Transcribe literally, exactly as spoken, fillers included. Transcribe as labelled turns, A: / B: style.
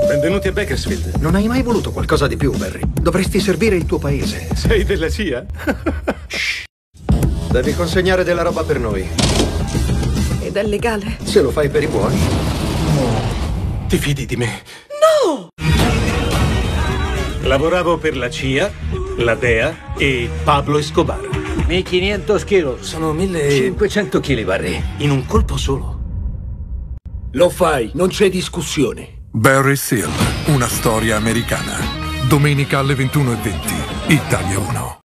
A: Benvenuti a Bakersfield.
B: Non hai mai voluto qualcosa di più, Barry? Dovresti servire il tuo paese.
A: Sei della C I A?
B: Shh. Devi consegnare della roba per noi.
C: Ed è legale?
B: Se lo fai per i buoni.
A: Ti fidi di me?
C: No!
A: Lavoravo per la C I A, la D E A e Pablo Escobar.
D: millequinentos kilos.
A: Sono mille...
D: cinquecento chili, Barry.
A: in un colpo solo.
E: Lo fai, non c'è discussione.
F: Barry Seal, una storia americana. Domenica alle ventuno e venti, Italia uno.